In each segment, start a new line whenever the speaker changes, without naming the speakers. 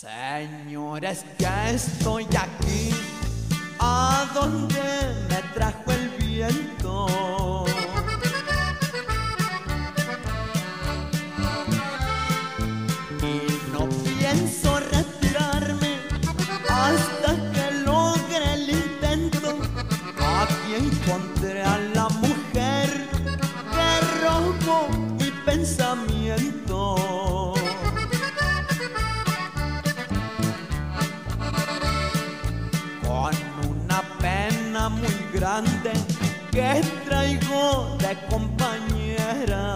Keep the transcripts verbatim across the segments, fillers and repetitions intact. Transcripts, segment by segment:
Señores, ya estoy aquí, a donde me trajo el viento. Y no pienso retirarme hasta que logre el intento. Aquí encontré a la mujer que robó mi pensamiento. Con una pena muy grande que traigo de compañera,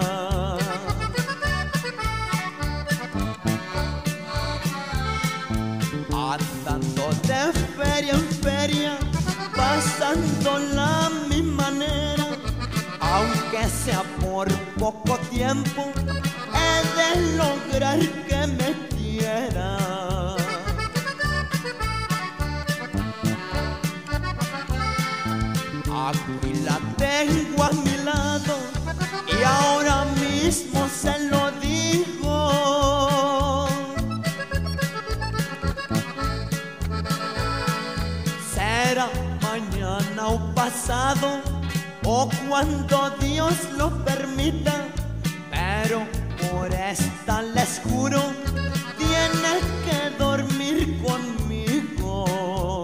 andando de feria en feria, pasándola a mi manera. Aunque sea por poco tiempo, he de lograr que me quiera. Aquí la tengo a mi lado y ahora mismo se lo digo. Será mañana o pasado, o cuando Dios lo permita, pero por esta les juro, tiene que dormir conmigo.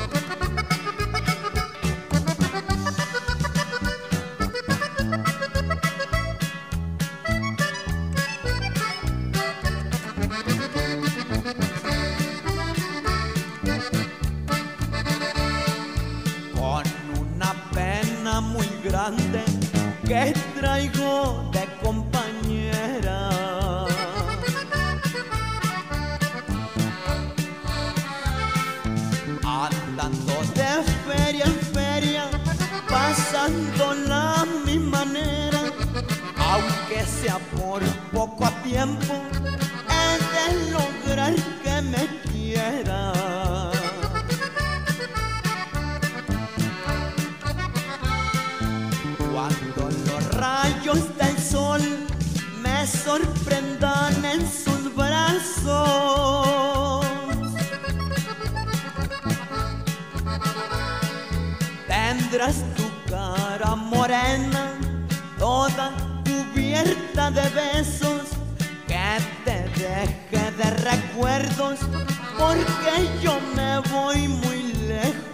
Con una pena muy grande que traigo de compañera, andando de feria en feria, pasándola a mi manera. Aunque sea por poco tiempo, he de lograr que me quiera. Cuando los rayos del sol me sorprendan en sus brazos, tendrás tu cara morena, toda cubierta de besos, que te deje de recuerdos, porque yo me voy muy lejos.